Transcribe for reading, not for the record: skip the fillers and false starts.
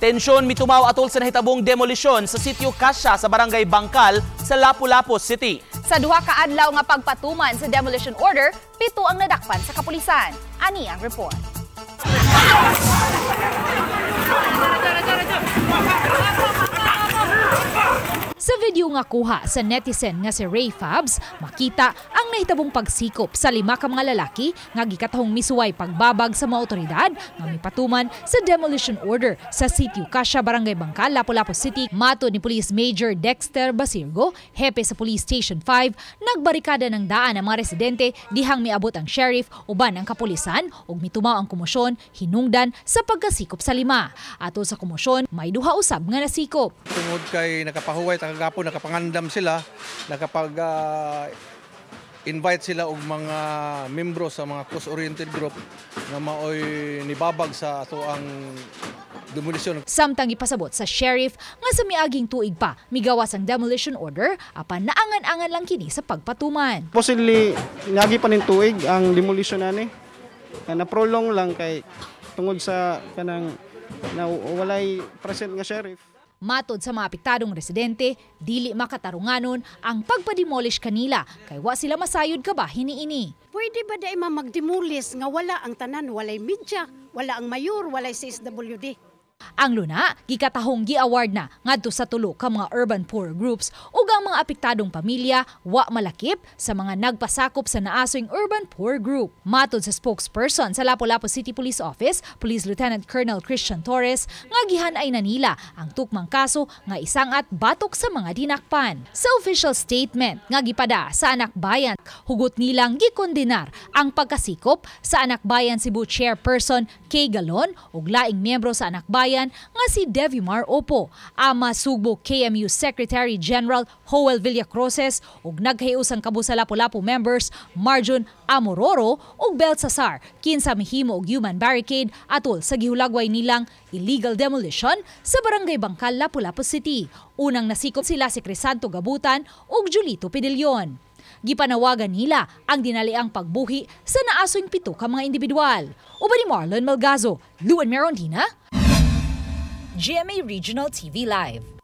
Tensyon mitumaw atol sa nahitabong demolisyon sa sitio Kasya sa Barangay Bangkal sa Lapu-Lapu City. Sa duha ka adlaw nga pagpatuman sa demolition order, 7 ang nadakpan sa kapulisan. Ani ang report. Sa video nga kuha sa netizen nga si Ray Fabs, makita ang nahitabong pagsikop sa 5 ka mga lalaki nga gikatahong misuway pagbabag sa mga otoridad nga mipatuman sa demolition order sa sitio Kasya, Barangay Bangkal, Lapu-Lapu City. Matod ni Police Major Dexter Basirgo, hepe sa Police Station 5, nagbarikada ng daan ang mga residente dihang miabot ang sheriff uban ang kapulisan ug mitumaw ang komosyon hinungdan sa pagkasikop sa 5. Ato sa komosyon, may duha usab nga nasikop. Tungod kay nakapahuway kagapo, nakapangandam sila, nakapag-invite sila og mga membro sa mga cause-oriented group na maoy nibabag sa ato ang demolition. Samtang ipasabot sa sheriff nga sa miaging tuig pa migawas ang demolition order apan naangan-angan lang kini sa pagpatuman. Possibly lagi pa ning tuig ang demolition ani. Na prolong lang kay tungod sa kanang na walay present nga sheriff. Matod sa mga apektadong residente, dili makatarunganon ang pagpademolish kanila kay wa sila masayod kabahin niini. Pwede ba dai magdemolis nga wala ang tanan, walay media, wala ang mayor, walay CSWD? Ang luna, gikatahong gi-award na ngadto sa 3 ka mga urban poor groups ug ang mga apektadong pamilya wa malakip sa mga nagpasakop sa naasoing urban poor group. Matod sa spokesperson sa Lapu-Lapu City Police Office, Police Lieutenant Colonel Christian Torres, nga gihan-ay na nila ang tukmang kaso nga isangat batok sa mga dinakpan. Sa official statement nga gipada sa Anak Bayan, hugot nilang gikondenar ang pagkasikop sa Anak Bayan Cebu Chairperson Kay Galon ug laing miyembro sa Anak Bayan nga si Devimar Opo, ama Sugbo KMU Secretary General Joel Villacroses ug naghahiusang kabo sa Lapu-Lapu members Marjon Amororo ug Belsasar kinsa mihimo og human barricade atol sa gihulagway nilang illegal demolition sa Barangay Bangkal, Lapu-Lapu City. Unang nasikop sila si Crisanto Gabutan ug Julito Pidilyon. Gipanawagan nila ang dinaliang pagbuhi sa naasoing 7 ka mga individual. Uban ni Marlon Malgazo, Luan Merondina, GMA Regional TV Live.